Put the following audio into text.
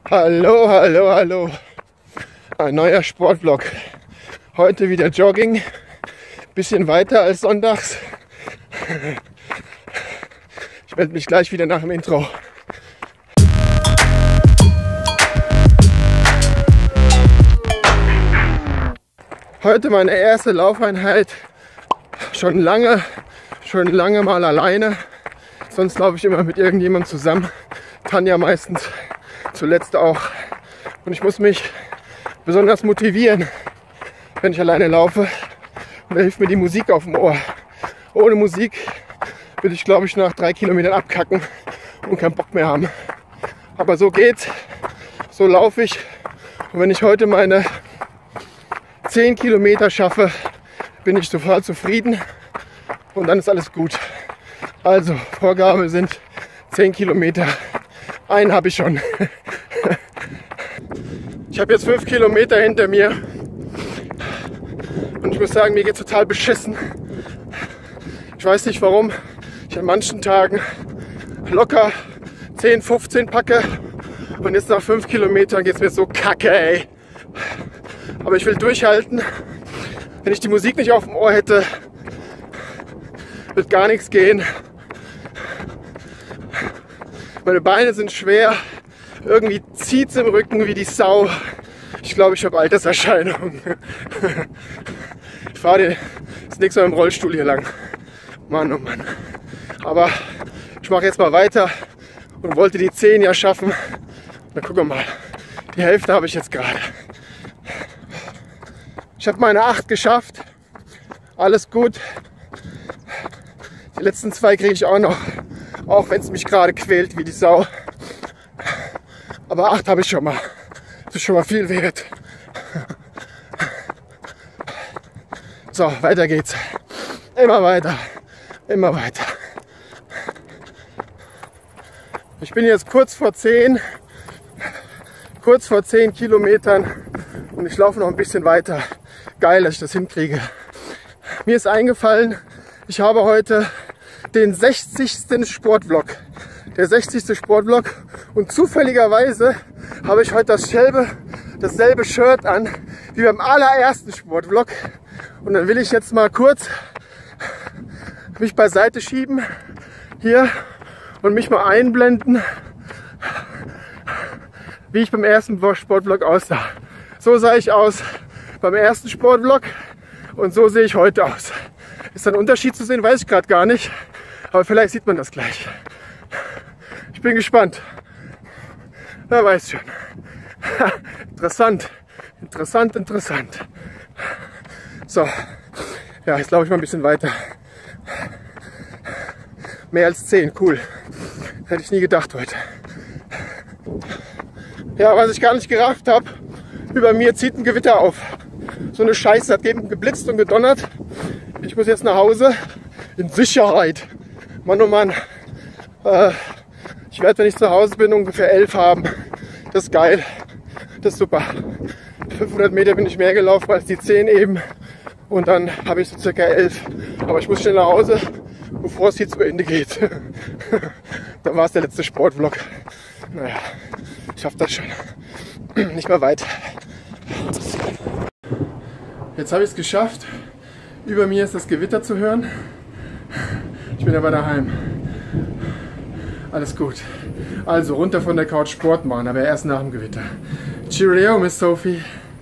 Hallo, hallo, hallo. Ein neuer Sportvlog. Heute wieder Jogging. Bisschen weiter als sonntags. Ich melde mich gleich wieder nach dem Intro. Heute meine erste Laufeinheit. Schon lange mal alleine. Sonst laufe ich immer mit irgendjemandem zusammen. Tanja meistens, zuletzt auch. Und ich muss mich besonders motivieren, wenn ich alleine laufe. Und da hilft mir die Musik auf dem Ohr. Ohne Musik würde ich, glaube ich, nach 3 Kilometern abkacken und keinen Bock mehr haben. Aber so geht's, so laufe ich. Und wenn ich heute meine 10 Kilometer schaffe, bin ich total zufrieden und dann ist alles gut. Also, Vorgabe sind 10 Kilometer. Einen habe ich schon. Ich habe jetzt 5 Kilometer hinter mir und ich muss sagen, mir geht es total beschissen. Ich weiß nicht warum. Ich an manchen Tagen locker 10, 15 packe und jetzt nach 5 Kilometern geht es mir so kacke, ey. Aber ich will durchhalten. Wenn ich die Musik nicht auf dem Ohr hätte, wird gar nichts gehen. Meine Beine sind schwer. Irgendwie zieht es im Rücken wie die Sau. Ich glaube, ich habe Alterserscheinungen. Ich fahre das nächste Mal im Rollstuhl hier lang. Mann, oh Mann. Aber ich mache jetzt mal weiter und wollte die 10 ja schaffen. Na, gucken wir mal. Die Hälfte habe ich jetzt gerade. Ich habe meine 8 geschafft. Alles gut. Die letzten 2 kriege ich auch noch. Auch wenn es mich gerade quält wie die Sau. Aber 8 habe ich schon mal. Das ist schon mal viel wert. So, weiter geht's. Immer weiter. Immer weiter. Ich bin jetzt kurz vor 10 Kilometern und ich laufe noch ein bisschen weiter. Geil, dass ich das hinkriege. Mir ist eingefallen, ich habe heute den 60. Sportvlog. Der 60. Sportvlog und zufälligerweise habe ich heute dasselbe Shirt an wie beim allerersten Sportvlog. Und dann will ich jetzt mal kurz mich beiseite schieben hier und mich mal einblenden, wie ich beim ersten Sportvlog aussah. So sah ich aus beim ersten Sportvlog und so sehe ich heute aus. Ist da ein Unterschied zu sehen, weiß ich gerade gar nicht, aber vielleicht sieht man das gleich. Ich bin gespannt. Wer weiß schon. Interessant, interessant, interessant. So, ja, jetzt laufe ich mal ein bisschen weiter. Mehr als 10, cool. Hätte ich nie gedacht heute. Ja, was ich gar nicht gerafft habe, über mir zieht ein Gewitter auf. So eine Scheiße, hat eben geblitzt und gedonnert. Ich muss jetzt nach Hause. In Sicherheit. Mann, oh Mann. Ich werde, wenn ich zu Hause bin, ungefähr 11 haben. Das ist geil. Das ist super. 500 Meter bin ich mehr gelaufen als die 10 eben. Und dann habe ich so circa 11. Aber ich muss schnell nach Hause, bevor es hier zu Ende geht. Dann war es der letzte Sportvlog. Naja, ich schaffe das schon. Nicht mehr weit. Jetzt habe ich es geschafft. Über mir ist das Gewitter zu hören. Ich bin aber daheim. Alles gut. Also runter von der Couch Sport machen, aber erst nach dem Gewitter. Cheerio, Miss Sophie.